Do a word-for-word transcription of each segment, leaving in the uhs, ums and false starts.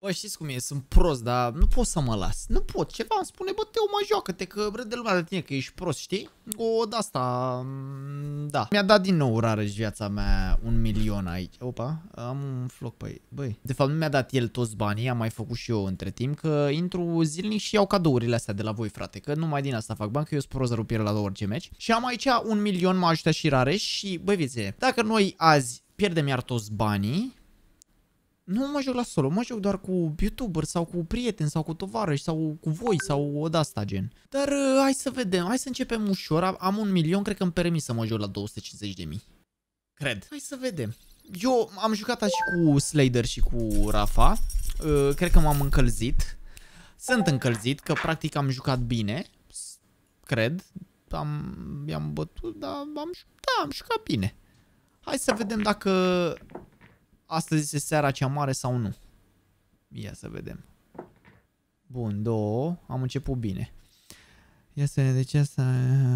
Bă, știți cum e? Sunt prost, dar nu pot să mă las. Nu pot. Ceva îmi spune, bă, Teo, mă joacă-te, că râde lumea de tine, că ești prost, știi? O, de-asta, da. Mi-a dat din nou Rareș viața mea un milion aici. Opa, am un floc pe ei. Băi, de fapt nu mi-a dat el toți banii, am mai făcut și eu între timp, că intru zilnic și iau cadourile astea de la voi, frate. Că numai din asta fac bani, că eu sunt prost rupiere la orice meci. Și am aici un milion, m-a ajutat și Rareș și, băi, vițe, dacă noi azi pierdem iar toți banii, nu mă joc la solo, mă joc doar cu youtuber sau cu prieteni sau cu tovarăși sau cu voi sau o de-asta gen. Dar uh, hai să vedem, hai să începem ușor, am un milion, cred că îmi permis să mă joc la două sute cincizeci de mii. Cred. Hai să vedem. Eu am jucat și cu Slader și cu Rafa, uh, cred că m-am încălzit. Sunt încălzit, că practic am jucat bine, cred. Am, i-am bătut, dar am, da, am jucat bine. Hai să vedem dacă astăzi este seara cea mare sau nu. Ia să vedem. Bun, două. Am început bine. Ia să vedem de ce asta...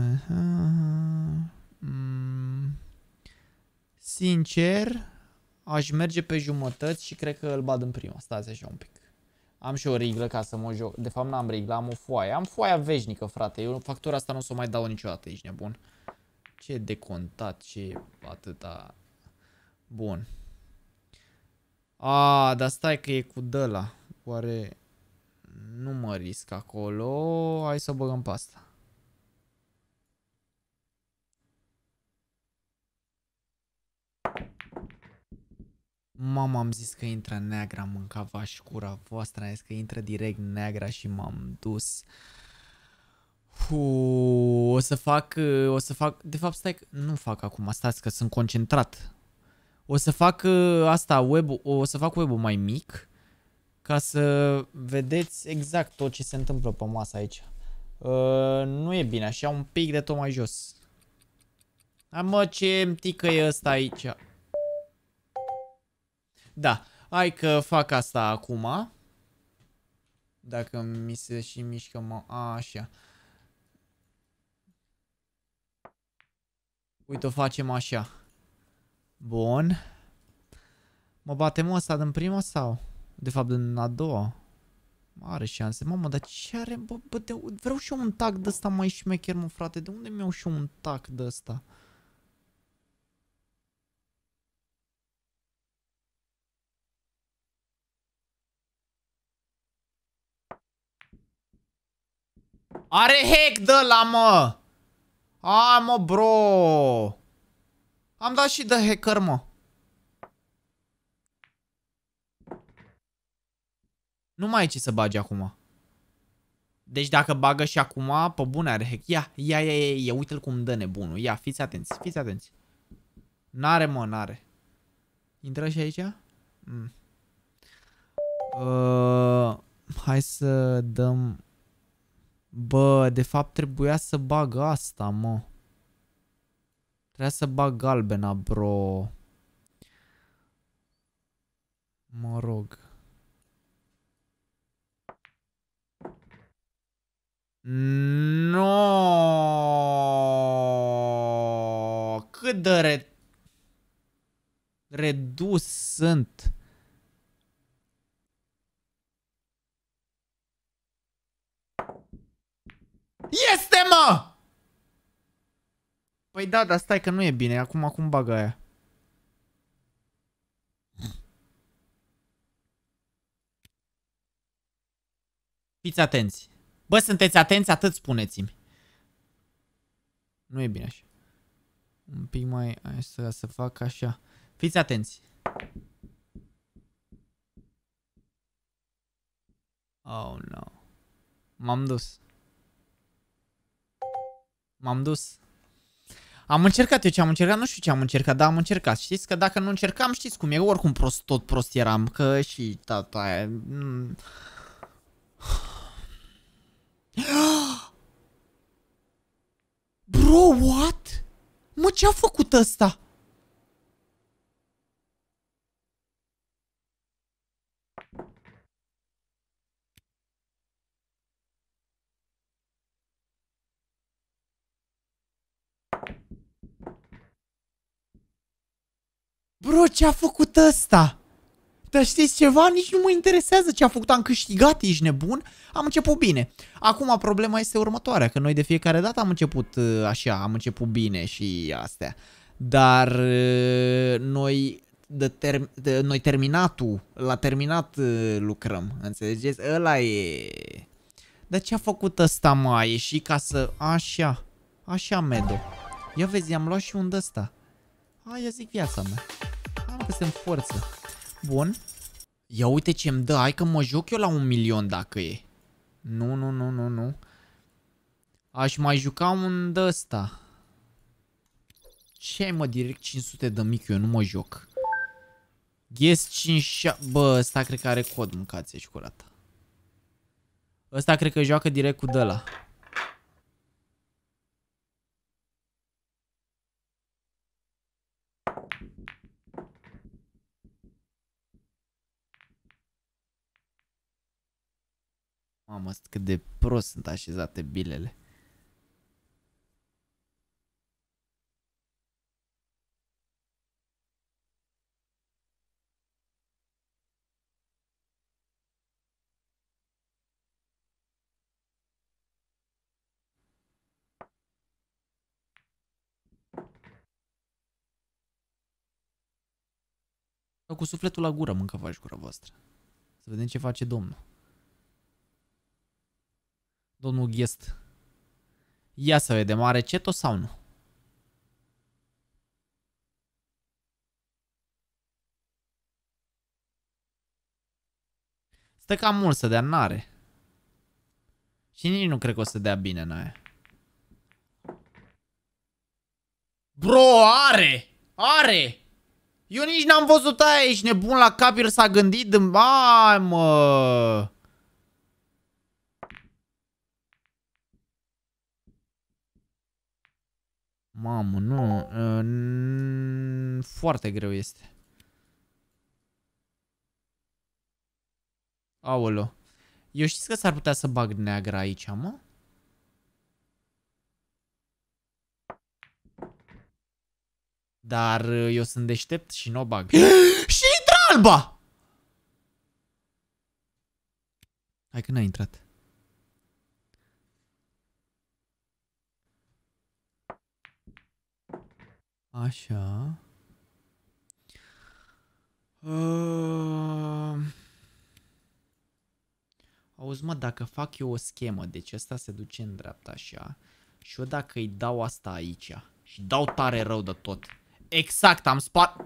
Mm. Sincer, aș merge pe jumătăți și cred că îl bat în prima. Stați așa un pic. Am și o riglă ca să mă joc. De fapt n-am riglă, am o foaie. Am foaia veșnică, frate. Eu factura asta nu o să o mai dau niciodată, ești nebun. Ce decontat, ce atâta... Bun. A, dar stai că e cu dăla. Oare nu mă risc acolo? Hai să o băgăm pe asta. Mama, am zis că intră neagra, am mâncat vaș cura voastră, am zis că intră direct neagra și m-am dus. Uu, o să fac, o să fac, de fapt stai că nu fac acum, stați că sunt concentrat. O să fac asta, web-ul, o să fac web-ul mai mic ca să vedeți exact tot ce se întâmplă pe masă aici. Uh, nu e bine, așa un pic de tot mai jos. A, mă, ce mtică e ăsta aici. Da, hai că fac asta acum. Dacă mi se și mișcă, mă, a, așa. Uite, o facem așa. Bun. Mă batem ăsta din prima sau? De fapt din a doua. Are șanse. Mamă, dar ce are? Bă, bă, de, vreau și eu un tac de ăsta mai șmecher, mă, frate. De unde mi-au și eu un tac de ăsta? Are hack de la, mă! A, mă, bro! Am dat și de hacker, mă. Nu mai e ce să bagi acum. Deci dacă bagă și acum, pe bune are hack. Ia, ia, ia, ia, ia, uite-l cum dă nebunul. Ia, fiți atenți, fiți atenți. N-are, mă, n-are. Intră și aici? Mm. Uh, hai să dăm... Bă, de fapt trebuia să bag asta, mă. Trebuia să bag galbena, bro. Mă rog. No! Cât de re... redus sunt. Este, mă! Păi da, dar stai că nu e bine. Acum, acum bagă aia. Fiți atenți. Bă, sunteți atenți? Atât spuneți-mi. Nu e bine așa. Un pic mai... Hai să, să fac așa. Fiți atenți. Oh, no. M-am dus. M-am dus. Am încercat eu ce am încercat, nu știu ce am încercat, dar am încercat. Știți că dacă nu încercam, știți cum e, oricum prost, tot prost eram, că și tata aia... Mm. Bro, what? Mă, ce-a făcut ăsta? Bro, ce-a făcut ăsta? Dar știți ceva? Nici nu mă interesează ce a făcut. Am câștigat, ești nebun? Am început bine. Acum problema este următoarea, că noi de fiecare dată am început așa, am început bine și astea. Dar noi, de ter de, noi terminatul, la terminat lucrăm, înțelegeți? Ăla e... Dar ce a făcut ăsta, mă? A ieșit ca să... Așa, așa, Medo. Ia vezi, i-am luat și un d-ăsta. Aia zic viața mea. Am că se înforță. Bun. Ia uite ce îmi dă. Hai că mă joc eu la un milion dacă e. Nu, nu, nu, nu, nu. Aș mai juca un d-ăsta. Ce ai, mă, direct cinci sute de mic, eu nu mă joc. Guess cinci... Bă, ăsta cred că are cod, mâncați ești curată. Ăsta cred că joacă direct cu d-ăla. Mamă, cât de prost sunt așezate bilele. Cu sufletul la gură mâncă faci gura voastră. Să vedem ce face domnul. Domnul Guest. Ia să vedem, are ceto sau nu? Stă cam mult să dea, n-are. Și nici nu cred că o să dea bine în aia. Bro, are! Are! Eu nici n-am văzut aia, ești nebun la cap, el s-a gândit în... Ai, mă! Mamă, nu... Foarte greu este. Aoleo. Eu știți că s-ar putea să bag neagră aici, mă? Dar eu sunt deștept și nu o bag. Și intră alba! Hai că n-a intrat. Așa. Uh... Auzi, mă, dacă fac eu o schemă, deci ăsta se duce în dreapta așa, și eu dacă îi dau asta aici și dau tare rău de tot, exact, am spart...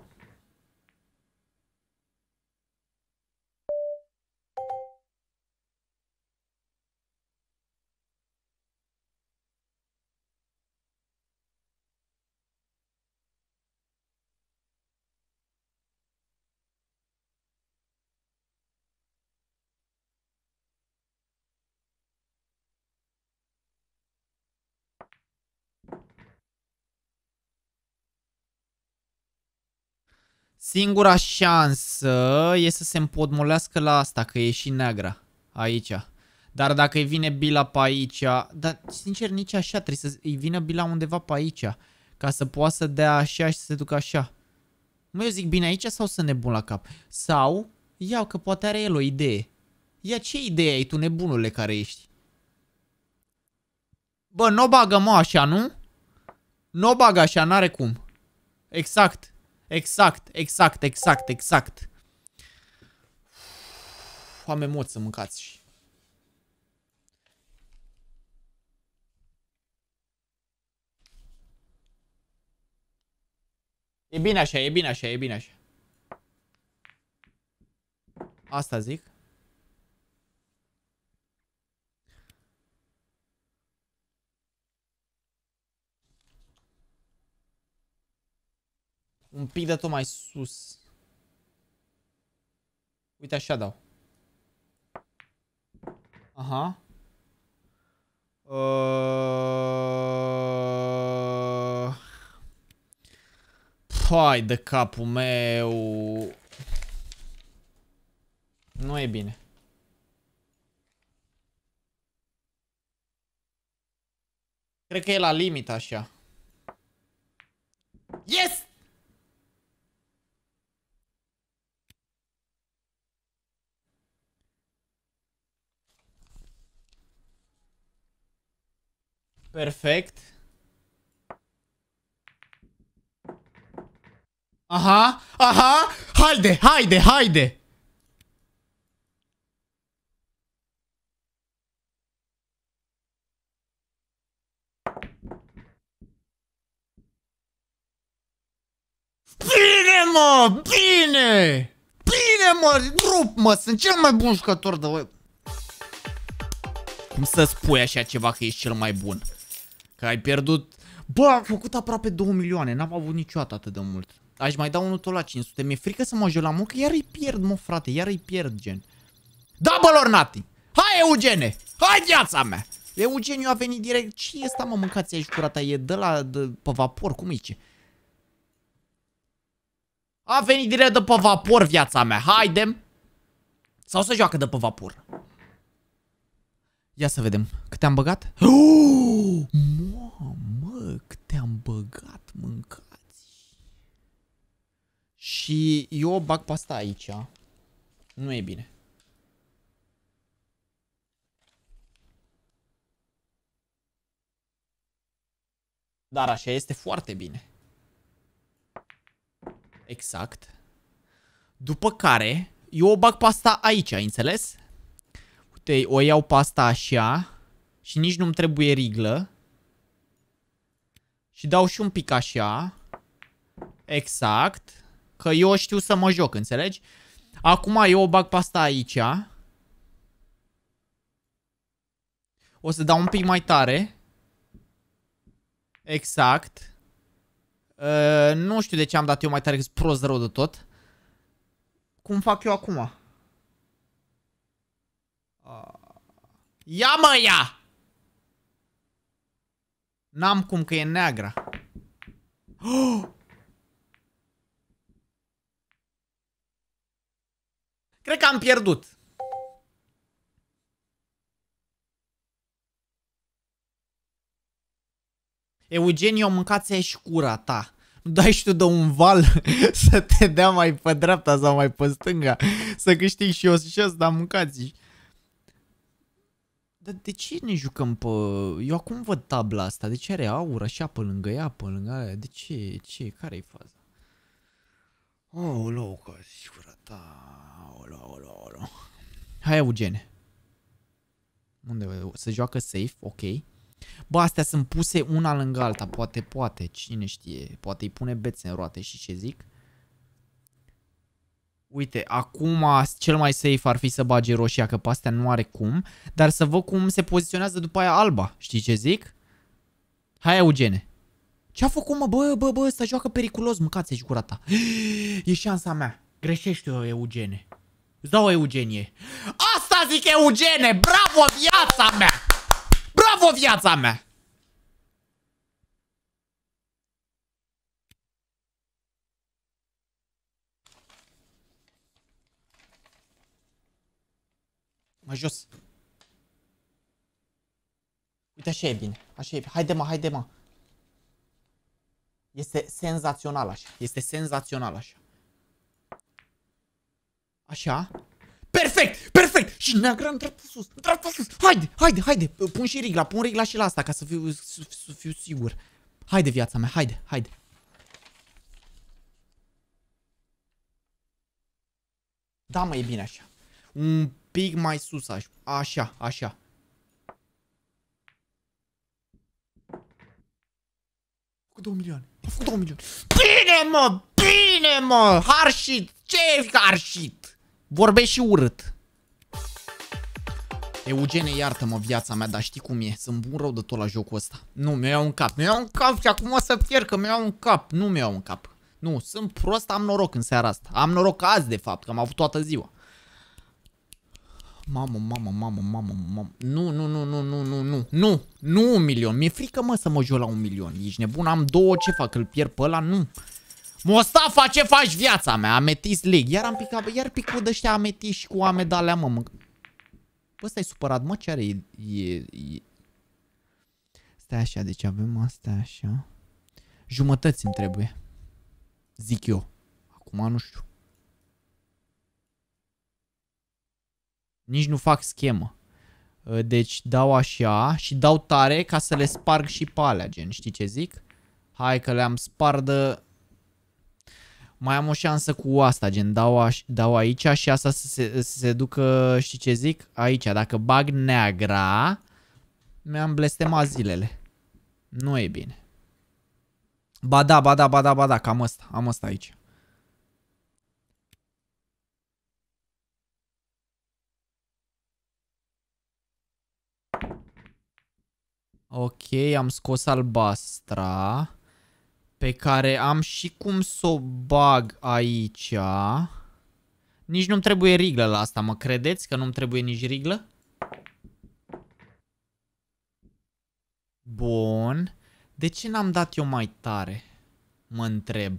Singura șansă e să se împodmolească la asta, că e și neagra aici. Dar dacă îi vine bila pe aici... Dar, sincer, nici așa, trebuie să îi vină bila undeva pe aici. Ca să poată să dea așa și să se ducă așa. Mă, eu zic bine aici sau să nebun la cap? Sau, iau că poate are el o idee. Ia, ce idee ai tu, nebunule care ești? Bă, n-o bagă, mă, așa, nu? N-o bagă așa, n-are cum. Exact. Exact, exact, exact, exact. Uf, am emoții să mâncați și... E bine așa, e bine așa, e bine așa. Asta zic. Un pic de tot mai sus. Uite, așa dau. Aha. Uh... Hai de capul meu. Nu e bine. Cred că e la limit așa. Yes! Perfect. Aha, aha, haide, haide, haide. Bine, mă, bine. Bine, mă, rup, mă, sunt cel mai bun jucător de voi. Cum să spui așa ceva că ești cel mai bun? Că ai pierdut... Bă, am făcut aproape două milioane, n-am avut niciodată atât de mult. Aș mai da unul tot la cinci sute, mi-e frică să mă joc la mult, că iar îi pierd, mă, frate, iar îi pierd, gen. Double or nothing! Hai, Eugene! Hai, viața mea! Eugeniu a venit direct, ce e ăsta, mă, mâncați aici curata? E de la, de, pe vapor, cum e ce? A venit direct de pe vapor, viața mea, haidem! Sau să joacă de pe vapor? Ia să vedem, cât te-am băgat? Oh, mă, mă, cât te-am băgat, mâncați. Și eu o bag pe asta aici. Nu e bine. Dar așa este foarte bine. Exact. După care, eu o bag pe asta aici, ai înțeles? Uite, o iau pe asta așa. Și nici nu-mi trebuie riglă. Și dau și un pic așa. Exact. Că eu știu să mă joc, înțelegi? Acum eu o bag pe asta aici. O să dau un pic mai tare. Exact. Uh, nu știu de ce am dat eu mai tare, că sunt prost rău de tot. Cum fac eu acum? Uh. Ia, mă, ia! N-am cum, că e neagră. Oh! Cred că am pierdut. Eugenio, mâncați-ai și cura ta. Nu dai și tu de un val să te dea mai pe dreapta sau mai pe stânga. Să câștigi și eu și ăsta, mâncați. Dar de ce ne jucăm pe... Eu acum văd tabla asta. De ce are aur așa pe lângă ea, pe lângă aia? De ce? Ce? Care-i faza? Oh, lou, că cura ta. Oh, lou, lou, lou. Hai, Eugene. Unde? Se joacă safe, ok. Bă, astea sunt puse una lângă alta. Poate, poate, cine știe. Poate îi pune bețe în roate și ce zic. Uite, acum cel mai safe ar fi să bage roșia, că pe astea nu are cum. Dar să văd cum se poziționează după aia alba. Știi ce zic? Hai, Eugene. Ce-a făcut, mă? Bă, bă, bă, ăsta joacă periculos. Mâncați-și gura ta. E șansa mea. Greșește-o, Eugene. Îți dau, Eugenie. Asta zic, Eugene! Bravo, viața mea! Bravo, viața mea! Mai jos. Uite, așa e bine. Așa e bine. Haide, mă, haide, mă. Este senzațional așa. Este senzațional așa. Așa. Perfect! Perfect! Și neagră în dreapta sus. În dreapta sus. Haide, haide, haide. Pun și rigla. Pun rigla și la asta ca să fiu, să fiu sigur. Haide, viața mea. Haide, haide. Da, mă, e bine așa. Un pic mai sus așa. Așa, așa. Cu două milioane. A făcut două milioane. Bine, mă! Bine, mă! Harshit! Ce harshit? Vorbești și urât. Eugene, iartă-mă, viața mea, dar știi cum e. Sunt bun rău de tot la jocul ăsta. Nu, mi-o iau în cap. Mi-o iau în cap și acum o să pierd, că mi-o iau în cap. Nu mi-o iau în cap. Nu, sunt prost, am noroc în seara asta. Am noroc azi, de fapt, că am avut toată ziua. Mamă, mamă, mamă, mamă, mamă. Nu, nu, nu, nu, nu, nu, nu. Nu, nu un milion. Mi-e frică, mă, să mă joc la un milion. Ești nebun? Am două, ce fac? Îl pierd pe ăla? Nu. Mostafa, ce faci, viața mea? Ametist League. Iar am picat, iar pic cu ăștia ametist și cu amedalea, mă, mă. Bă, stai supărat, mă, ce are? E, e, e... Stai așa, deci avem astea așa. Jumătăți îmi trebuie. Zic eu. Acum nu știu. Nici nu fac schemă. Deci dau așa și dau tare ca să le sparg și pe alea, gen, știi ce zic? Hai că le-am spardă. Mai am o șansă cu asta, gen, dau, aș, dau aici și asta să se, să se ducă, știi ce zic? Aici, dacă bag neagra, mi-am blestemat zilele. Nu e bine. Ba da, ba da, ba da, ba da, cam asta, am asta aici. Ok, am scos albastra. Pe care am și cum să o bag aici. Nici nu-mi trebuie riglă la asta, mă credeți că nu-mi trebuie nici riglă? Bun. De ce n-am dat eu mai tare? Mă întreb.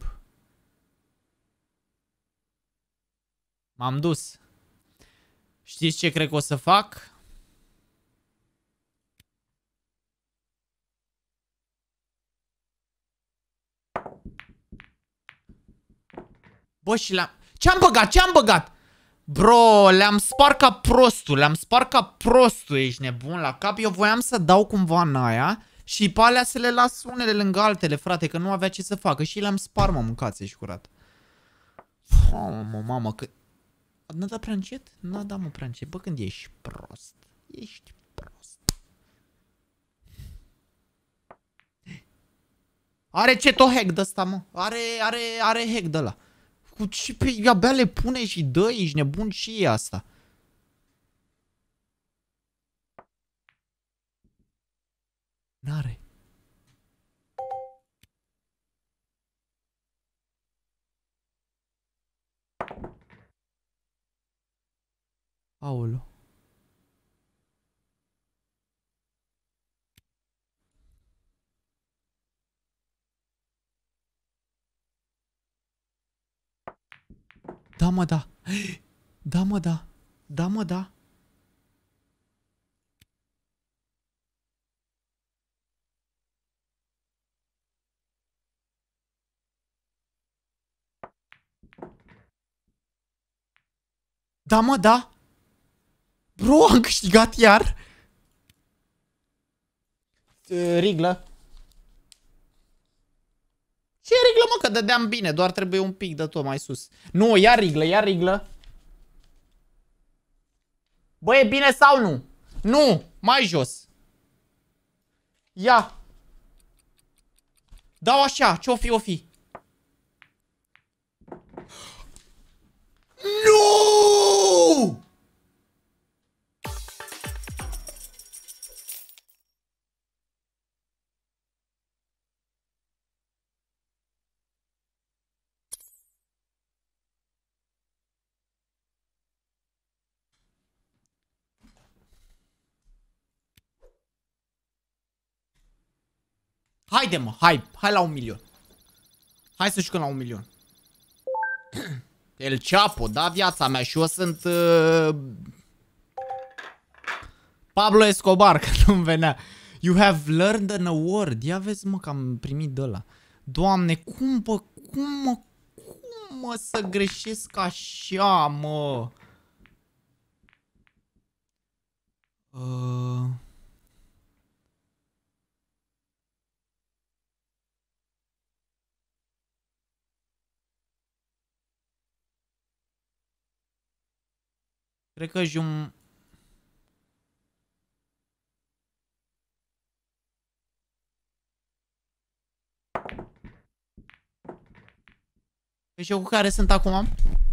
M-am dus. Știți ce cred că o să fac? Bă, și le-am... Ce-am băgat? Ce-am băgat? Bro, le-am spart ca prostul. Le-am spart ca prostul. Ești nebun la cap? Eu voiam să dau cumva în aia și pe alea să le las unele lângă altele, frate, că nu avea ce să facă. Și le-am spart, mă, mâncați, ești curat. Mamă, mamă, că... N-a dat prea încet? N-a dat, mă, prea încet. Bă, când ești prost. Ești prost. Are ceto hack de ăsta, mă. Are, are, are hack de ăla. Cu ce pe... Abia le pune și dă, ești nebun și e asta. N-are. Aolo. Da, mă, da. Da, mă, da. Da, mă, da. Da, mă, da. Bro, am câștigat iar. Uh, riglă. Ce riglă, mă, că dădeam bine. Doar trebuie un pic de tot mai sus. Nu, ia riglă, ia riglă. Bă, e bine sau nu? Nu, mai jos. Ia. Dau așa, ce-o fi, o fi. Nu! Haide, mă, hai, hai la un milion. Hai să jucăm la un milion. El Chapo, da, viața mea. Și eu sunt uh, Pablo Escobar, că nu-mi venea. You have learned an award. Ia vezi, mă, că am primit de ăla. Doamne, cum, bă, cum, mă, cum, mă, să greșesc așa, mă? Uh... Cred că jum... Pe jocul care sunt acum?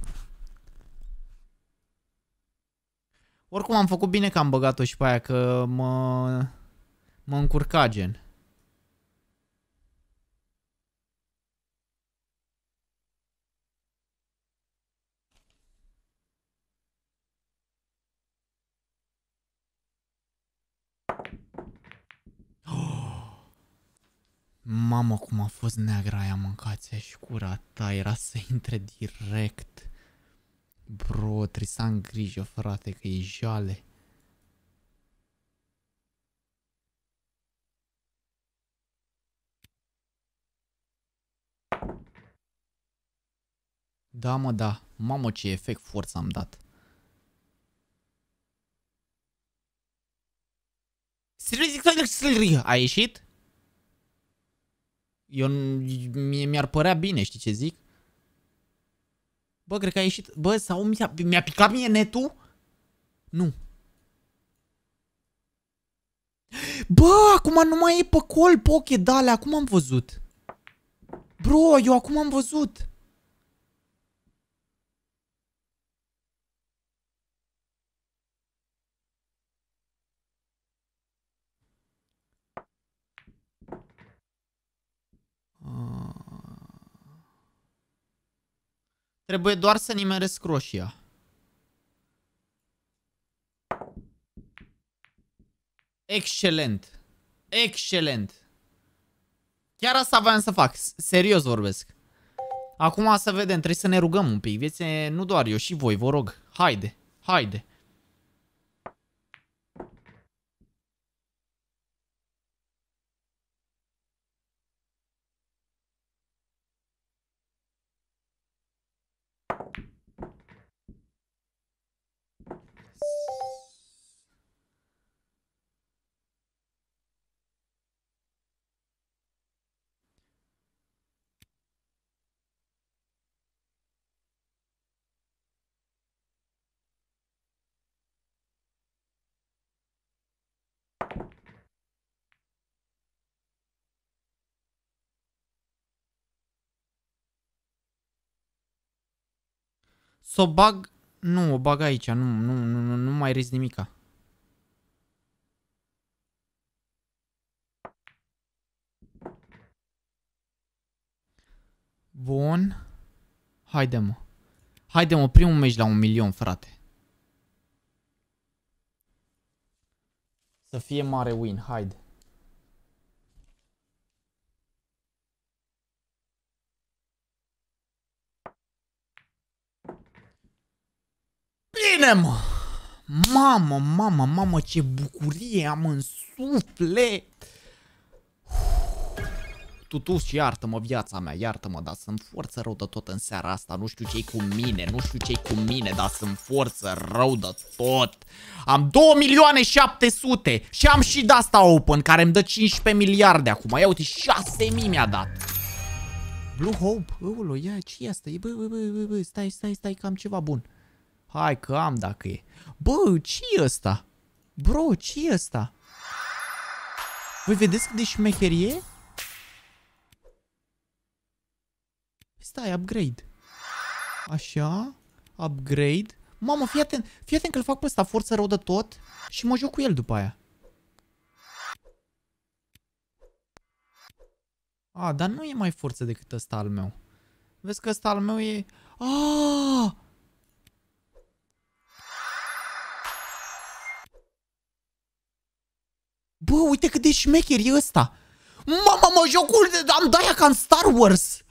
Oricum am făcut bine că am băgat-o și pe aia, că mă... Mă încurca, gen. Mamă, cum a fost neagra aia, mâncați-a și cura ta, era să intre direct. Bro, trebuie să am grijă, frate, că e jale. Da, mă, da. Mamă, ce efect forță am dat. A ieșit? Eu, mie mi-ar părea bine, știi ce zic? Bă, cred că a ieșit. Bă, sau mi-a mi picat mie netul? Nu. Bă, acum nu mai e pe col poche, dale, acum am văzut. Bro, eu acum am văzut. Trebuie doar să nimeresc roșia. Excelent. Excelent. Chiar asta voiam să fac. Serios vorbesc. Acum să vedem, trebuie să ne rugăm un pic. Vieți, nu doar eu, și voi, vă rog. Haide, haide. S-o bag... Nu, o bag aici, nu, nu, nu, nu, nu mai risc nimica. Bun. Haide, mă. Haide, mă, primul meci la un milion, frate. Să fie mare win, haide. Bine, mă! Mamă, mamă, mamă, ce bucurie am în suflet! Tutuș, iartă-mă viața mea, iartă-mă, dar sunt forță rău de tot în seara asta. Nu știu ce-i cu mine, nu știu ce-i cu mine, dar sunt forță rău de tot. Am două milioane șapte sute și am și de asta open, care îmi dă cincisprezece miliarde acum. Ia uite, șase mii mi-a dat. Blue Hope, ăulo, ia, ce e asta? Bă, bă, bă, bă, bă, stai, stai, stai, că am ceva bun. Hai că am dacă e. Bă, ce e ăsta? Bro, ce e ăsta? Voi vedeți cât de șmecher e? Stai, upgrade. Așa, upgrade. Mamă, fii atent, fii atent că îl fac pe ăsta forță rău de tot și mă joc cu el după aia. A, dar nu e mai forță decât ăsta al meu. Vezi că ăsta al meu e... Aaaa! Bă, uite cât de șmecher e ăsta. Mama, mă, jocul de... Am de-aia ca în Star Wars.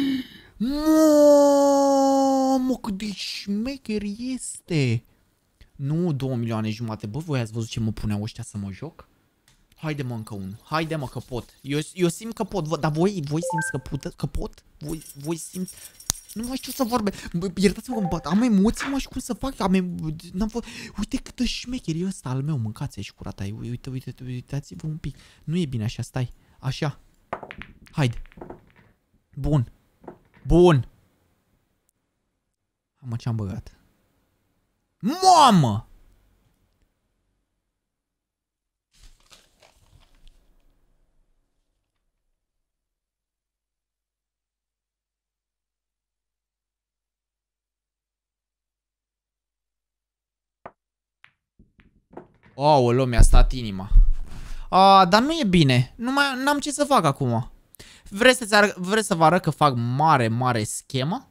Mamă, cât de șmecher este. Nu, două milioane jumate. Bă, voi ați văzut ce mă puneau ăștia să mă joc? Haide, mă, încă unul. Haide, mă, că pot. Eu, eu simt că pot. Dar voi, voi simți că, pută, că pot? Voi, voi simți... Nu mai știu să vorbesc. Iertați-mă, am emoții, mă, și cum să fac. Am em... Uite cât de șmecher e ăsta al meu. Mâncați-i și curat ai. Uite, uite, uitați-vă un pic. Nu e bine așa, stai. Așa. Haide. Bun. Bun. Mă, ce-am băgat? Mamă! Aoleu, mi-a stat inima. A, dar nu e bine. Nu mai n-am ce să fac acum. Vreți, să vreți să vă arăt că fac mare, mare schemă?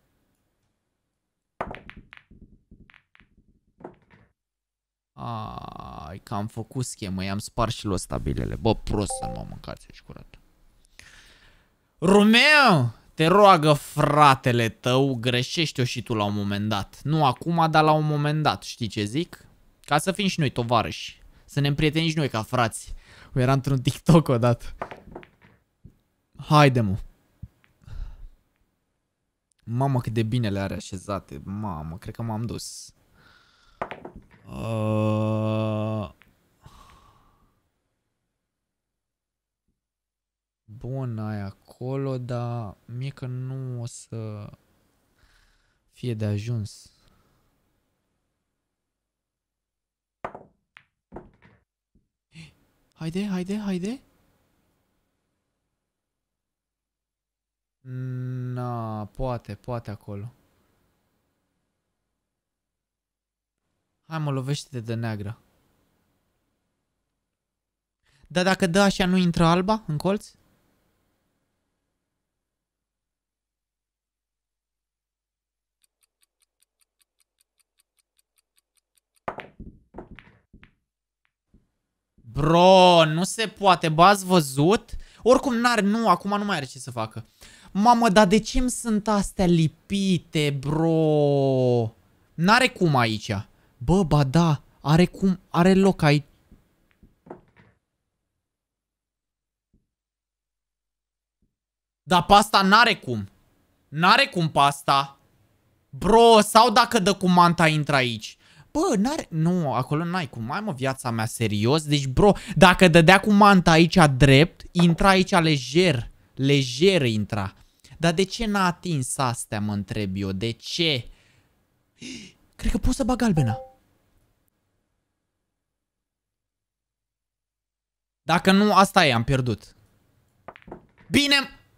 Ai, că am făcut schemă. I-am spart și lui stabilele. Bă, prost să mă mâncați și curat. Romeo, te roagă fratele tău, greșești-o și tu la un moment dat. Nu acum, dar la un moment dat. Știi ce zic? Ca să fim și noi tovarăși. Să ne împrieteni și noi ca frați. Eu eram într-un TikTok odată. Haide, mă. Mamă, cât de bine le are așezate. Mamă, cred că m-am dus. Uh... acolo, dar mie că nu o să fie de ajuns. Haide, haide, haide. Na, poate, poate acolo. Hai mă, lovește-te de neagră. Dar dacă dă așa, nu intră alba în colț? Bro, nu se poate, bă, ați văzut? Oricum n-are, nu, acum nu mai are ce să facă. Mamă, dar de ce îmi sunt astea lipite, bro? N-are cum aici. Bă, ba da, are cum, are loc aici. Dar pasta n-are cum. N-are cum pasta. Bro, sau dacă dă cu manta intră aici. Bă, n-are... Nu, acolo n-ai cum. Mai mă, viața mea, serios? Deci, bro, dacă dădea cu manta aici drept, intra aici lejer. Lejer intra. Dar de ce n-a atins astea, mă întreb eu? De ce? Cred că pot să bag galbena. Dacă nu, asta e, am pierdut. Bine!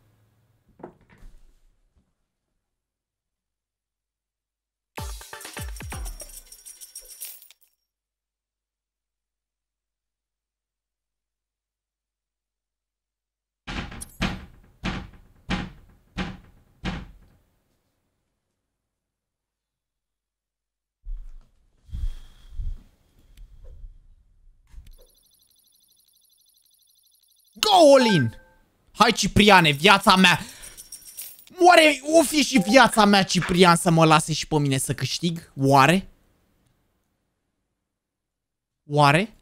Go all in! Hai, Cipriane, viața mea! Oare o fi și viața mea, Ciprian, să mă lase și pe mine să câștig? Oare? Oare?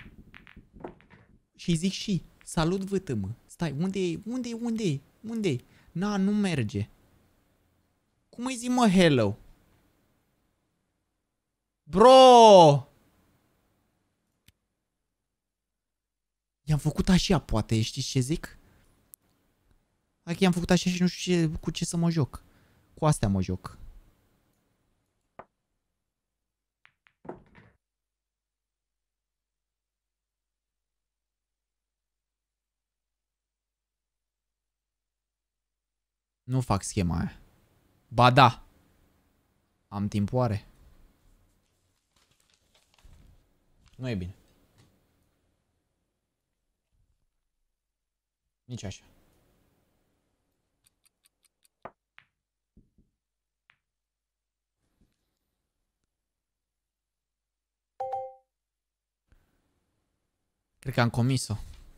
Și zic și, salut vâtămă. Stai, unde e? Unde e? Unde e? Unde e? Na, nu merge. Cum îi zic, mă, hello? Bro! I-am făcut așa, poate, știți ce zic? Hai că i-am făcut așa și nu știu ce, cu ce să mă joc. Cu astea mă joc. Nu fac schema aia. Ba da. Am timpoare. Nu e bine. Nici așa. Cred că am comis-o.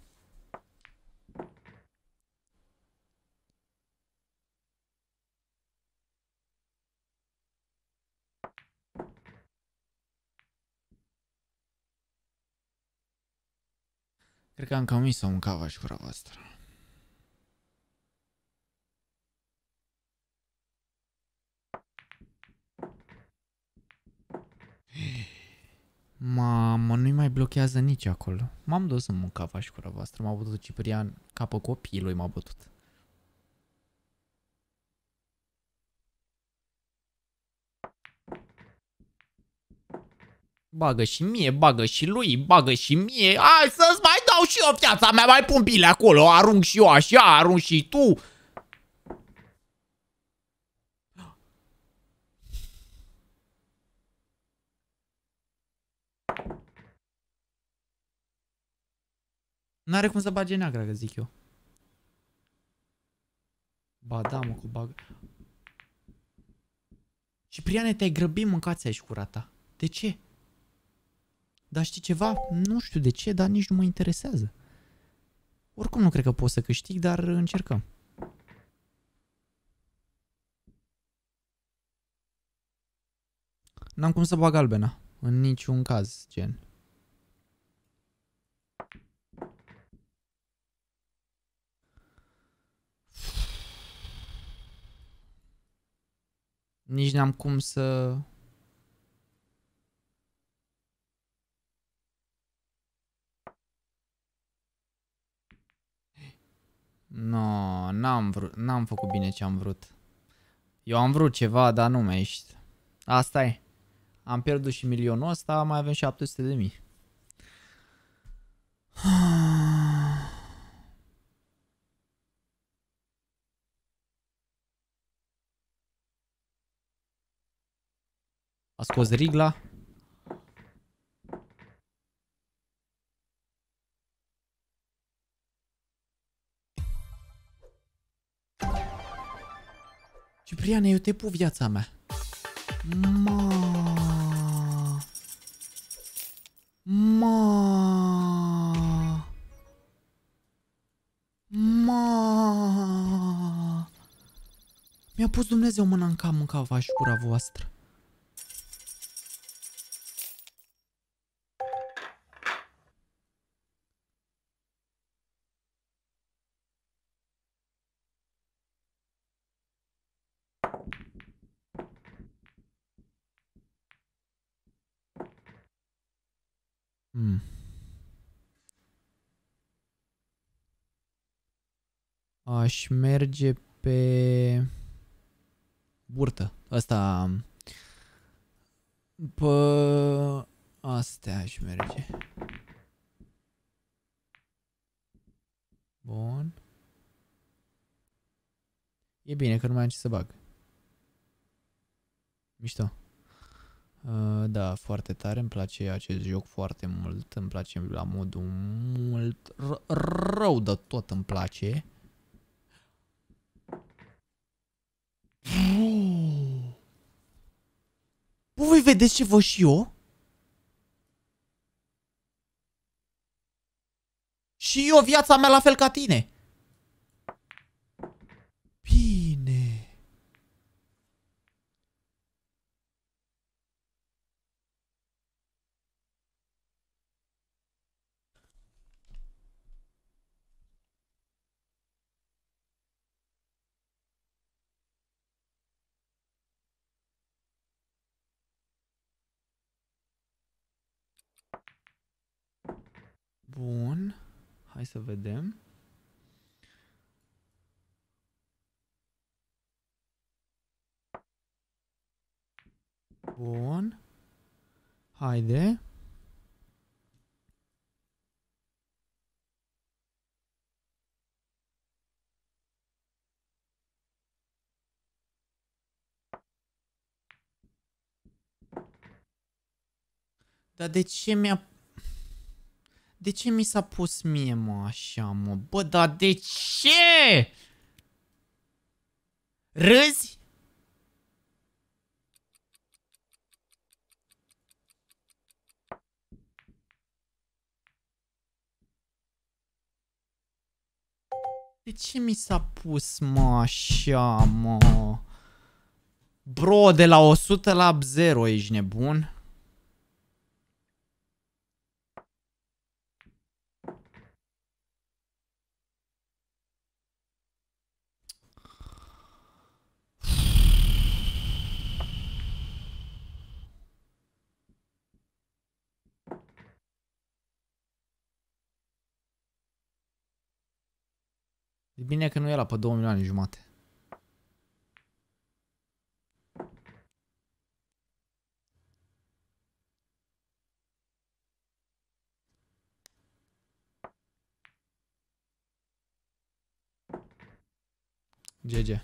Cred că am comis-o în cava și gura voastră. Mamă, nu-i mai blochează nici acolo. M-am dus în mâncava și gura voastră. M-a bătut Ciprian, capă copilului m-a bătut. Bagă și mie, bagă și lui, bagă și mie. Hai să-ți mai dau și eu viața mea, mai pun bile acolo. Arunc și eu așa, arunc și tu. N-are cum să bage neagra, că zic eu. Ba da, mă, cu bagă. Cipriane, te-ai grăbit, mâncați aici curata. De ce? Dar știi ceva? Nu știu de ce, dar nici nu mă interesează. Oricum nu cred că pot să câștig, dar încercăm. N-am cum să bag galbena. În niciun caz, gen. Nici n-am cum să... No, n-am vrut, n-am făcut bine ce am vrut. Eu am vrut ceva, dar nu mai ești. Asta e. Am pierdut și milionul ăsta, mai avem șapte sute de mii. A scos rigla. Cipriane, eu te pup viața mea. Ma. Ma. Ma. Mi-a pus Dumnezeu mâna în cap, mâncava și gura voastră. Hmm. Aș merge pe burtă. Asta. Pă... Astea aș merge. Bun. E bine că nu mai am ce să bag. Mișto. Uh, da, foarte tare. Îmi place acest joc foarte mult. Îmi place la modul mult rău de tot îmi place. Bă, voi vedeți ce văd și eu? Și eu viața mea la fel ca tine. Bine. Bun. Hai să vedem. Bun. Haide. Dar de ce mi-a... De ce mi s-a pus mie, mă, așa, mă? Bă, dar de ce? Râzi? De ce mi s-a pus, mă, așa, mă? Bro, de la o sută la zero, ești nebun? E bine că nu era pe două milioane jumate. G G.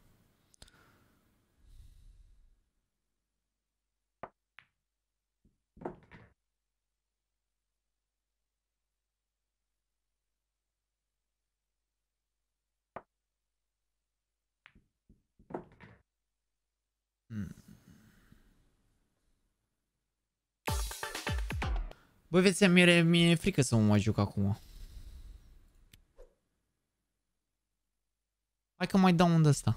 Băi, veți, mi-e mi frică să mă mai joc acum. Hai că mai dau unde ăsta.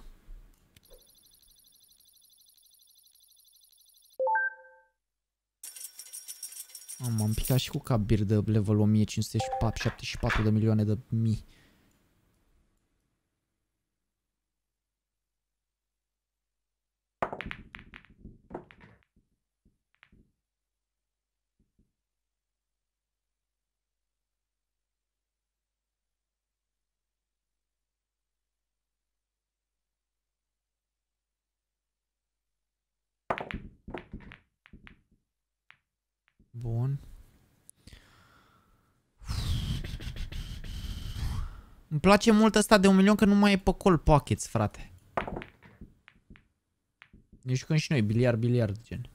M-am picat și cu cabir de level o mie cinci sute șaptezeci și patru de milioane de mii. Bun. Îmi place mult ăsta de un milion că nu mai e pe call pockets, frate. Ne jucăm și noi, biliard, biliard, gen.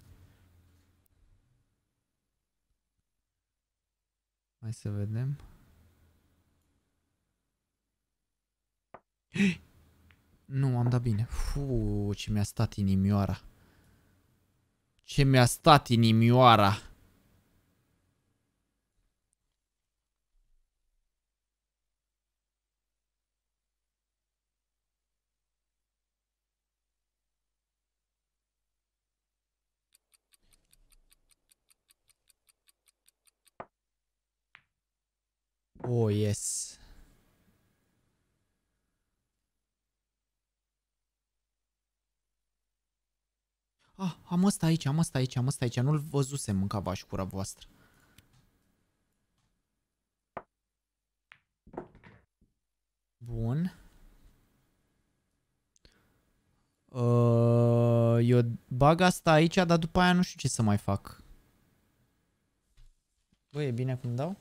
Hai să vedem. Nu, am dat bine. Fuu, ce mi-a stat inimioara. Ce mi-a stat inimioara. Oh, yes. Ah, am ăsta aici, am ăsta aici, am ăsta aici. Nu-l văzusem în cavaș cura voastră. Bun. Uh, eu bag asta aici, dar după aia nu știu ce să mai fac. Băi, e bine cum dau?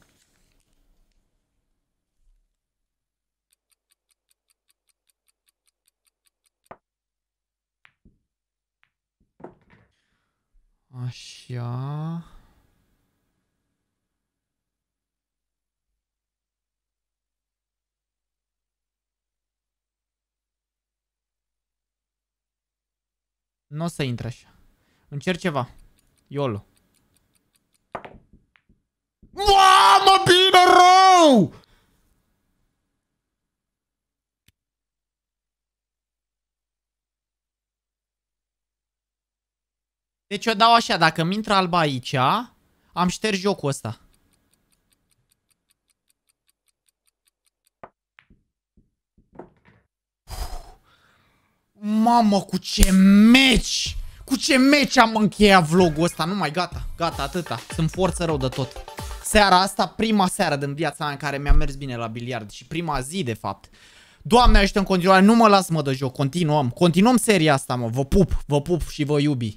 Așa. Nu o să intre așa. Încerc ceva. YOLO. Mamă, bine rău! Deci eu dau așa, dacă mi intră alba aici, am șters jocul ăsta. Mamă, cu ce meci! Cu ce meci am încheiat vlogul ăsta. Nu mai, gata, gata, atâta. Sunt forță rău de tot. Seara asta, prima seară din viața mea în care mi-a mers bine la biliard. Și prima zi, de fapt. Doamne ajută în continuare, nu mă las, mă, de joc. Continuăm, continuăm seria asta, mă. Vă pup, vă pup și vă iubi.